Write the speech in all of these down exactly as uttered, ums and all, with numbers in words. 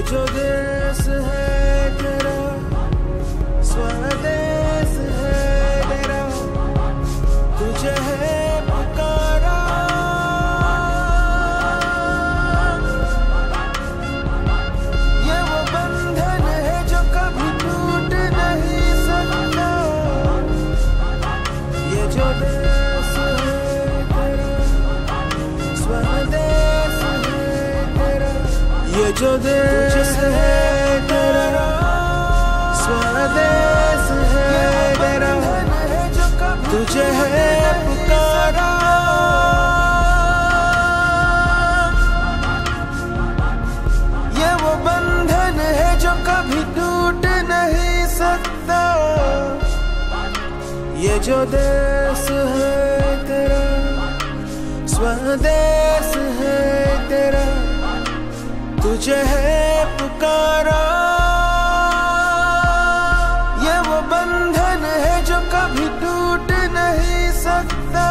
जो देश है तेरा, स्वदेश है तेरा, तुझे है पुकारा। ये वो बंधन है जो कभी टूट नहीं सकता। ये जो देश है तेरा, स्वदेश है तेरा, ये जो देश है तेरा, स्वदेश है तेरा, तुझे है पुकारा। ये वो बंधन है जो कभी टूट नहीं सकता। ये जो देश है तेरा, स्वदेश है तेरा, तुझे है पुकारा। ये वो बंधन है जो कभी टूट नहीं सकता।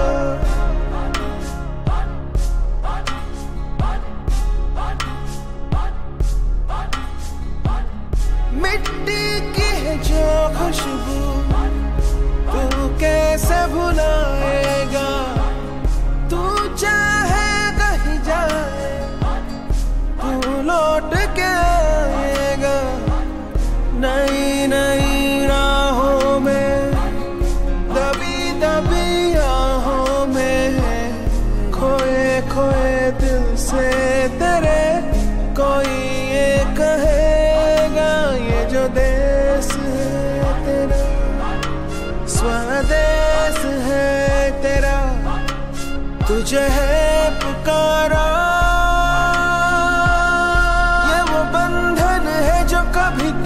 मिट्टी की है जो खुशबू तू कैसे भुलाएगा। तू चाहे कहीं जाए तू लौट के आएगा। नई नई राहों में, दबी दबी राहों में, खोए खोए दिल से तेरे कोई ये कहेगा। ये जो देश है तेरा, स्वदेश है तेरा, तुझे है पुकारा। ये वो बंधन है जो कभी